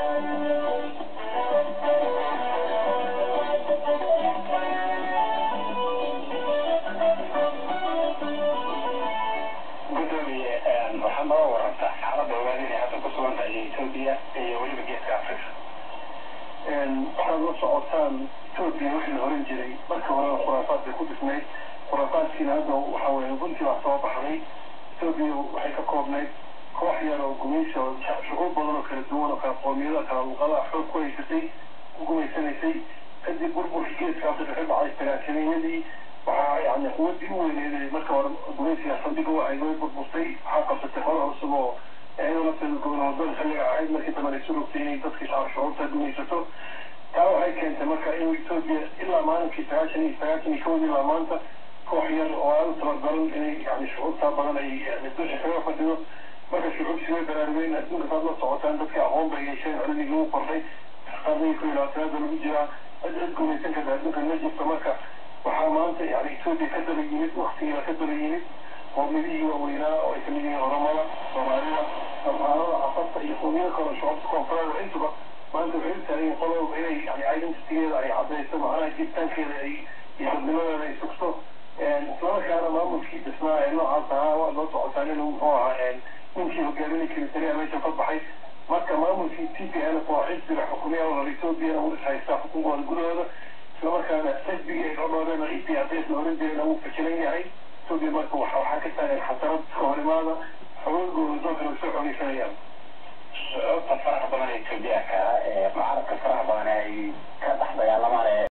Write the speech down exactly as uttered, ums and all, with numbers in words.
محمد ورطة حرب وبعدين هذا كسران تأجي توبيا يولي بجيت كافر. waxaad la socotaan Ethiopia wixii la oran jiray marka hore khuraafaad bay ku dhisnayd khuraafaadkiina hadda waxa weeye runtii baa soo baxday Ethiopia waxay ka koobnayd koox yar oo gumaysi oo shucuub badan oo kala duwan oo kala qoomiyada kala luqadaha xoog ku haysatay ku gumaysanaysay kadib burburkii geeska Afrika ka dhacay talaatiiniyadii waxaa yani quwaddii u weyneed marka hore gumaysiga saldhigga waxay way burburtay waxaa qabsatay qolo cusub oo iyadoo lafteeda gobonadooda xilliga ahayd markii dambe ay surugtay inay dadkii shucuubta gumaysato taa waxay keentay marka in Ethiopia ilaa maalinkii sagaashan iyo sagaashan iyo kowdii ilaa maanta koox yar oo aad u tababaran inay yani shucuubta badan ay dusha kaga fadhido marka shucuubtii way baraarugeen adduunka saad la socotaan dadka aqoon bay yeesheen cilmigii wuu kordhay qarnigii ku ilaatanaada lagu jiraa cid cid gumaysan karta adduunka ma jirto marka waxaa maanta yani Ethiopia ka daba yimid waktigiiba ka daba yimid qoomiyadihii waaweynaa oo ay kamid yihiin oromada soomaalida amhaarada cafasta iyo qoomiyada kale shucuubta koonfureed intuba maanta waxay u taagan qolob inay yani identitygeeda ay caddayso macnaha jiritaankeeda ay iyo dadnimadeeda ay sugto islamarkaana maamulkii dhisnaa ee noocaas ahaa waa loo socotaan inuu muxuu ahaa ninkii hogaaminay kiliteriya meesha ka baxay marka maamulkii T P L F oo xisbiga xukumiya oo Ethiopia uu haystaa xukunkooda gudahooda islamarkaana xisbigii ay dhowdhoodeen oo E P R D la oran jirayna wuu fashilan yahay Ethiopia marka waxaa ka taagan xasarad ka hor imaada xoogooda dalka way soo xogeysanayaan فرح بدن Ethiopia ka ee mucaaradka faraha badan ay ka dhax dagaalamaan